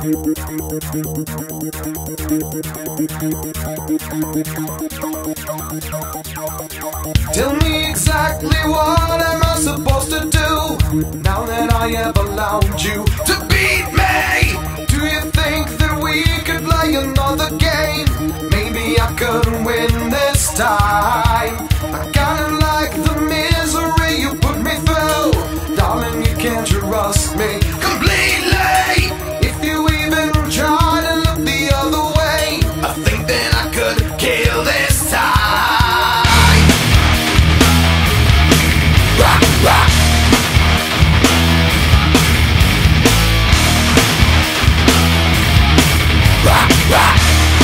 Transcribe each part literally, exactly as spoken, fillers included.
Tell me exactly what am I supposed to do now that I have allowed you to beat me? Do you think that we could play another game? Maybe I could win this time. I kinda like the misery you put me through. Darling, you can't trust me completely. If you even try to look the other way, I think that I could kill this time. Rock, rock. Rock, rock.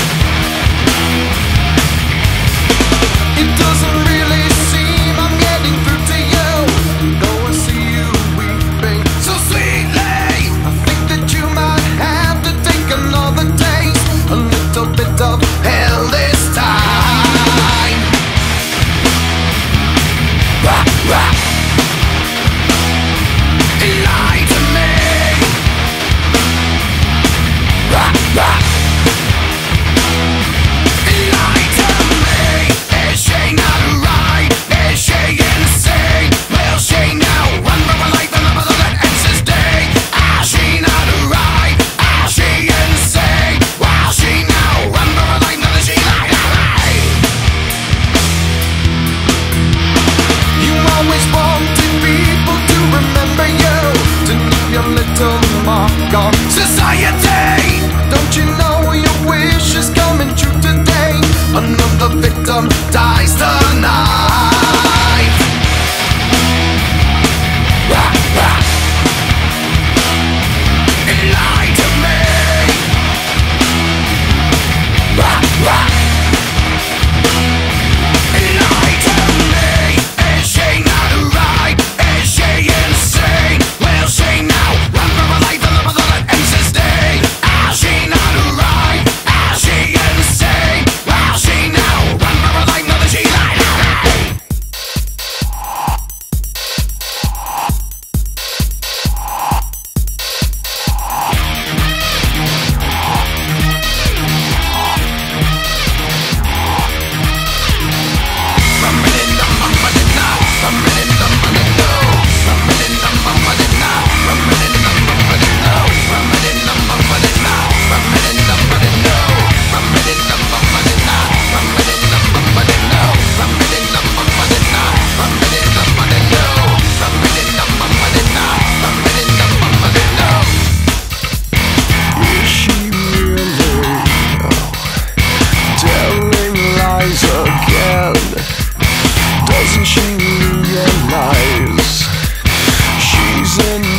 It doesn't really seem I'm getting through to you, though I see you weeping so sweetly. I think that you might have to take another taste, a little bit of hell this time. Rock, rock. Lie to me. Rock, rock. Lie to me. Is she not right? Is she insane? Will she now run for her life and live until that ends this day? Is she not right? Is she insane? Will she now run for her life until she lied to me? You always wanted people to remember you, to leave your little mark on society. Don't you know your wish is coming true today? Another victim dies tonight. Rock, rock. Lie to me. Rock, rock. Lie to me. Is she not right? Is she insane? Will she now run for her life and live until it ends this day? Is she not right? Is she insane? Will she now run for her life until she lied to me? Doesn't she realize she's in